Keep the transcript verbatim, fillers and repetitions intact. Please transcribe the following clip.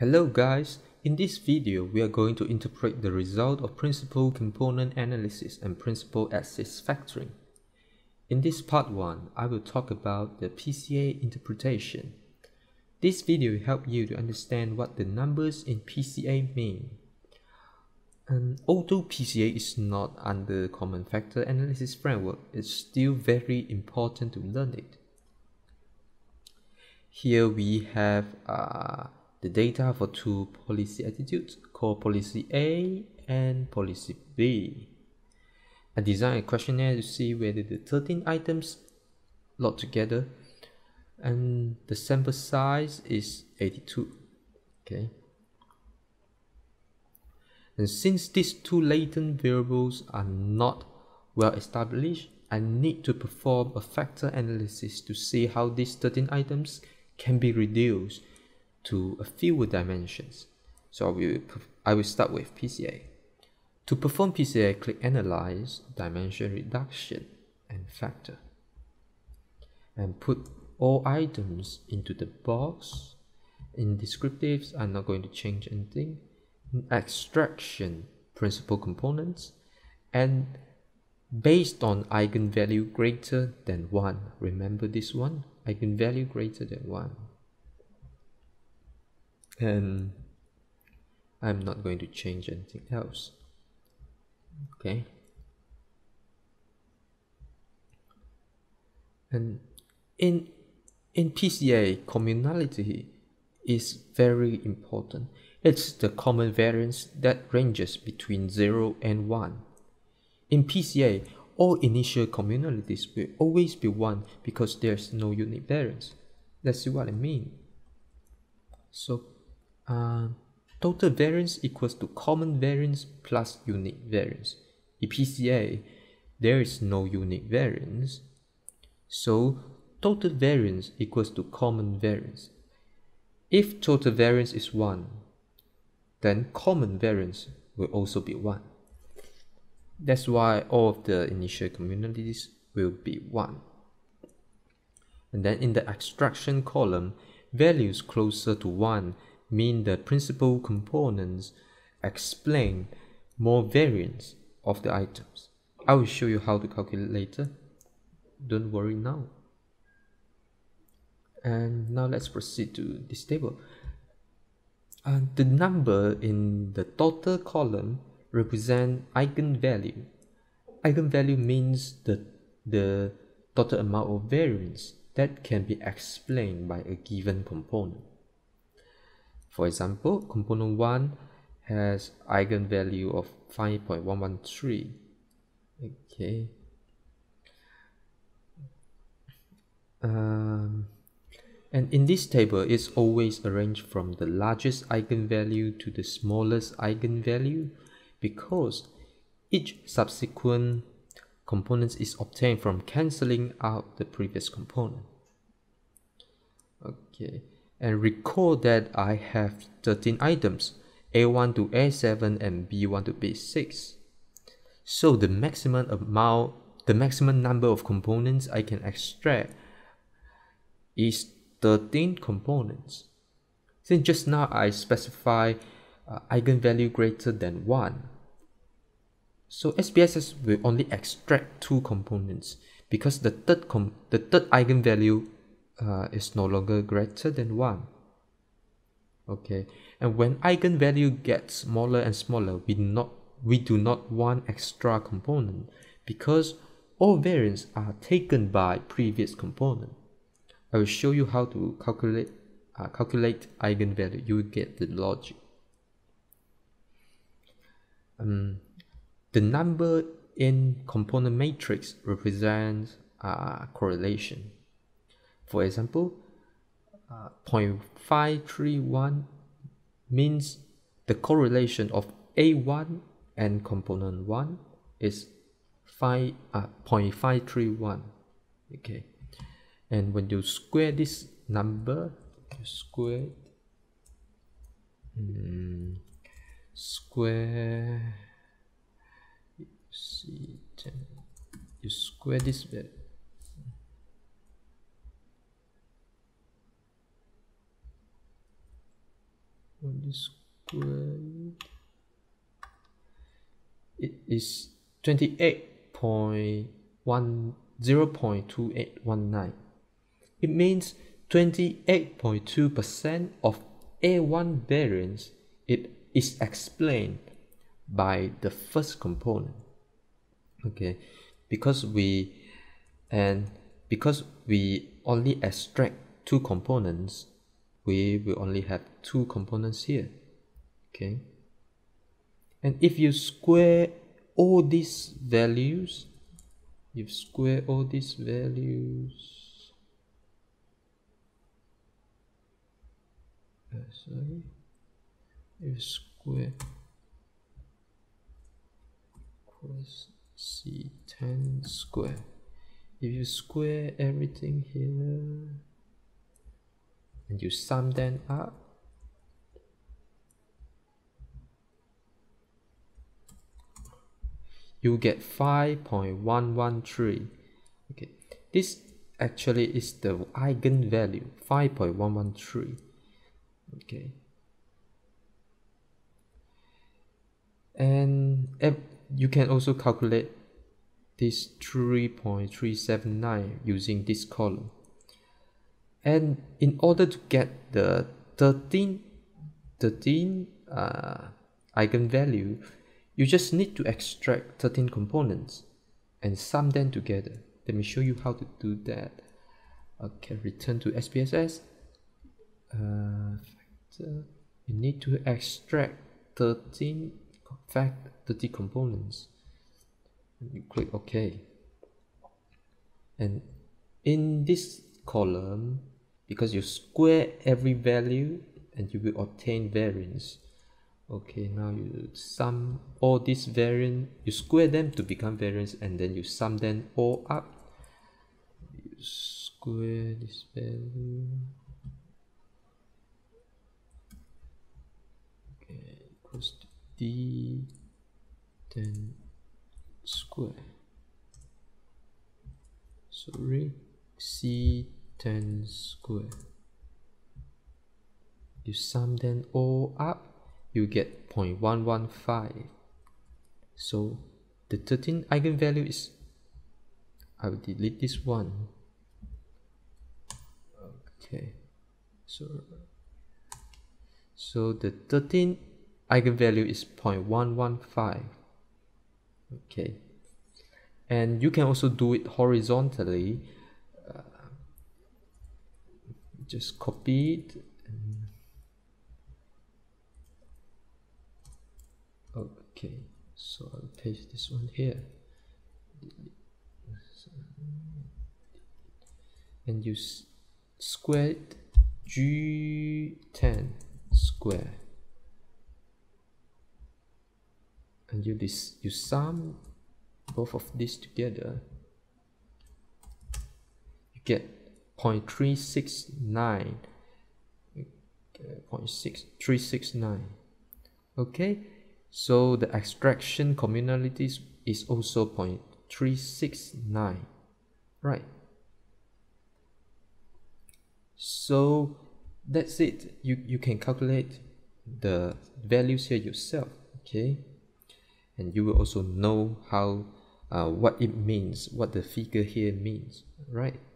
Hello guys, in this video we are going to interpret the result of principal component analysis and principal axis factoring. In this part one, I will talk about the P C A interpretation. This video will help you to understand what the numbers in P C A mean. And although P C A is not under common factor analysis framework, it's still very important to learn it. Here we have uh, the data for two policy attitudes called policy A and policy B. I designed a questionnaire to see whether the thirteen items lot together, and the sample size is eighty-two. Okay. And since these two latent variables are not well established, I need to perform a factor analysis to see how these thirteen items can be reduced to a fewer dimensions. So I will, I will start with P C A. To perform P C A, click Analyze, Dimension Reduction, and Factor. And put all items into the box. In descriptives, I'm not going to change anything. In extraction, principal components. And based on eigenvalue greater than one. Remember this one? Eigenvalue greater than one. And I'm not going to change anything else. Okay. And in in P C A, communality is very important. It's the common variance that ranges between zero and one. In P C A, all initial communalities will always be one because there's no unique variance. Let's see what I mean. So uh, total variance equals to common variance plus unique variance. In P C A, there is no unique variance. So total variance equals to common variance. If total variance is one, then common variance will also be one. That's why all of the initial communalities will be one. And then in the extraction column, values closer to one mean the principal components explain more variance of the items. I will show you how to calculate later. Don't worry now. And now let's proceed to this table. Uh, the number in the total column represent eigenvalue. Eigenvalue means the, the total amount of variance that can be explained by a given component. For example, component one has eigenvalue of five point one one three. Okay. Um, and in this table, it's always arranged from the largest eigenvalue to the smallest eigenvalue, because each subsequent component is obtained from cancelling out the previous component. Okay, and recall that I have thirteen items, A one to A seven and B one to B six. So the maximum amount, the maximum number of components I can extract is thirteen components. Since just now I specify uh, eigenvalue greater than one, so S P S S will only extract two components because the third com the third eigenvalue uh, is no longer greater than one. Okay, and when eigenvalue gets smaller and smaller, we not we do not want extra component because all variants are taken by previous component. I will show you how to calculate uh, calculate eigenvalue. You will get the logic. Um, the number in component matrix represents uh, correlation. For example, uh, zero point five three one means the correlation of A one and component one is five, uh, zero point five three one. Okay. And when you square this number, you square mm, square you see you square this bit. one squared, it is twenty-eight point one zero point two eight one nine. It means twenty-eight point two percent of A one variance it is explained by the first component. Okay, because we and because we only extract two components, we will only have two components here. Okay, and if you square all these values, you square all these values, uh, sorry, you square equals C ten square. If you square everything here and you sum them up, you get five point one one three. Okay, this actually is the eigenvalue, five point one one three. Okay, and you can also calculate this three point three seven nine using this column. And in order to get the thirteen, thirteen uh, eigenvalue, you just need to extract thirteen components and sum them together. Let me show you how to do that. Okay, return to S P S S. Uh, factor. You need to extract thirteen fact thirty components. You click OK. And in this column, because you square every value and you will obtain variance. Okay, now you sum all these variance, you square them to become variance, and then you sum them all up. You square this value. Okay, equals to D ten square. Sorry, C ten square. You sum them all up, you get zero point one one five. So the thirteen eigenvalue is, I will delete this one. Okay, so so the thirteen eigenvalue is zero point one one five. Okay, and you can also do it horizontally. Uh, just copy it. And okay, so I'll paste this one here. And you square G ten square. And you this you sum both of these together, you get zero point three six nine. zero point six three six nine. Okay, so the extraction communality is also zero point three six nine, right? So that's it. You you can calculate the values here yourself. Okay, and you will also know how uh, what it means, what the figure here means, right?